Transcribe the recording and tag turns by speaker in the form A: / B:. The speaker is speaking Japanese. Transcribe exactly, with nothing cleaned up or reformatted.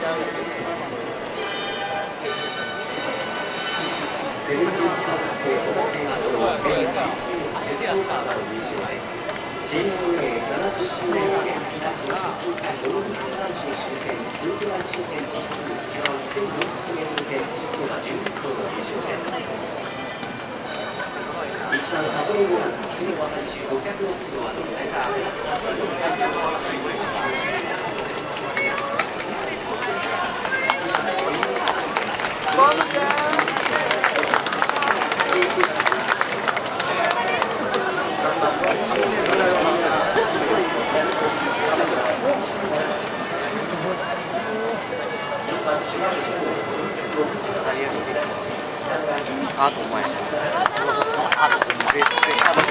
A: セルティスサブステートの店長は現地出場カーが入場です。チーム運営ななじゅっしゅうねん記念企画として動物山州終点ウルトラ終点 ジーツー 芝にせんよんひゃくメートル線実はじゅういっ頭の入場です。一番サポートランスキロ渡りごひゃくろくキロはその間です。
B: あとお前あと